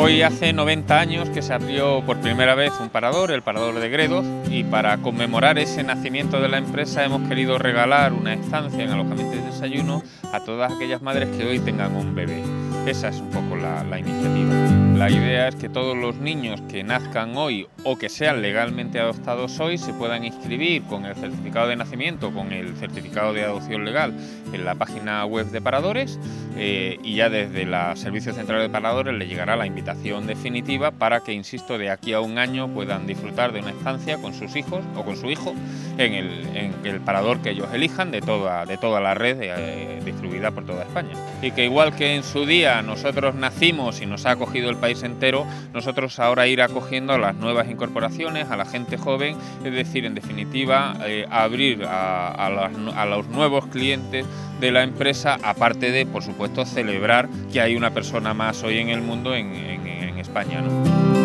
Hoy hace 90 años que se abrió por primera vez un parador, el Parador de Gredos, y para conmemorar ese nacimiento de la empresa hemos querido regalar una estancia en alojamiento y desayuno a todas aquellas madres que hoy tengan un bebé. Esa es un poco la iniciativa. La idea es que todos los niños que nazcan hoy o que sean legalmente adoptados hoy se puedan inscribir con el certificado de nacimiento, con el certificado de adopción legal en la página web de Paradores, y ya desde el Servicio Central de Paradores les llegará la invitación definitiva para que, insisto, de aquí a un año puedan disfrutar de una estancia con sus hijos o con su hijo en el parador que ellos elijan de toda la red distribuida por toda España. Y que igual que en su día nosotros nacimos y nos ha acogido el país entero, nosotros ahora ir acogiendo a las nuevas incorporaciones, a la gente joven, es decir, en definitiva, abrir a los nuevos clientes de la empresa, aparte de, por supuesto, celebrar que hay una persona más hoy en el mundo, en España, ¿no?